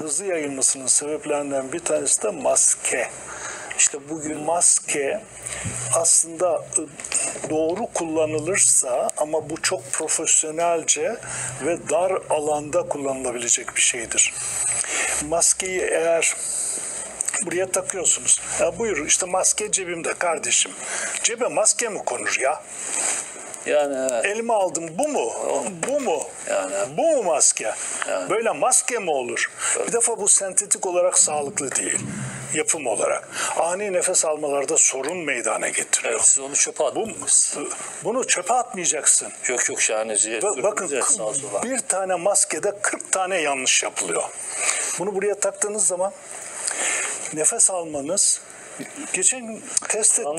hızlı yayılmasının sebeplerinden bir tanesi de maske. İşte bugün maske aslında doğru kullanılırsa, ama bu çok profesyonelce ve dar alanda kullanılabilecek bir şeydir. Maskeyi eğer buraya takıyorsunuz. Ya buyur, işte maske cebimde kardeşim. Cebe maske mi konur ya? Yani evet. Elime aldım, bu mu? Bu mu? Yani. Bu mu maske? Yani. Böyle maske mi olur? Bir defa bu sentetik olarak sağlıklı değil. Yapım olarak. Ani nefes almalarda sorun meydana getiriyor. Evet, siz onu çöpe attınız. Bunu çöpe atmayacaksın. Yok şahane. Bakın, bir tane maskede 40 tane yanlış yapılıyor. Bunu buraya taktığınız zaman nefes almanız, geçen gün test etti.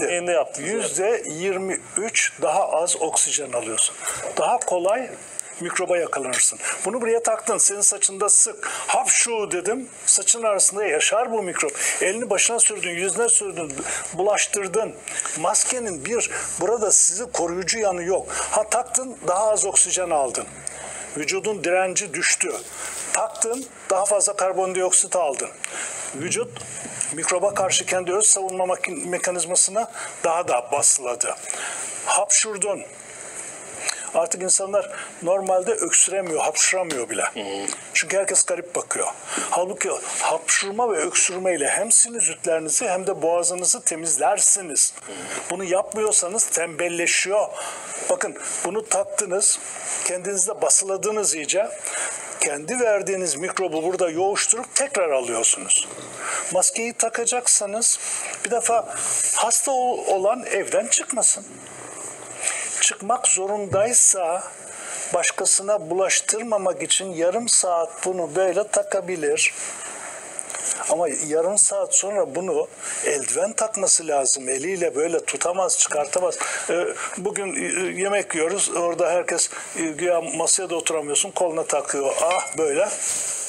%23 daha az oksijen alıyorsun. Daha kolay mikroba yakalanırsın. Bunu buraya taktın. Senin saçında sık. Hapşu dedim. Saçın arasında yaşar bu mikrop. Elini başına sürdün, yüzüne sürdün, bulaştırdın. Maskenin burada sizi koruyucu yanı yok. Ha, taktın, daha az oksijen aldın. Vücudun direnci düştü. Taktın, daha fazla karbondioksit aldın. Vücut mikroba karşı kendi öz savunma mekanizmasına daha da basıladı. Hapşurdun. Artık insanlar normalde öksüremiyor, hapşuramıyor bile. Çünkü herkes garip bakıyor. Halbuki hapşurma ve öksürme ile hem sinüzitlerinizi hem de boğazınızı temizlersiniz. Bunu yapmıyorsanız tembelleşiyor. Bakın, bunu taktınız, kendinizde basıladınız iyice. Kendi verdiğiniz mikrobu burada yoğuşturup tekrar alıyorsunuz. Maskeyi takacaksanız bir defa hasta olan evden çıkmasın. Çıkmak zorundaysa başkasına bulaştırmamak için yarım saat bunu böyle takabilir. Ama yarım saat sonra bunu eldiven takması lazım. Eliyle böyle tutamaz, çıkartamaz. Bugün yemek yiyoruz. Orada herkes güya masaya da oturamıyorsun. Koluna takıyor. Ah böyle.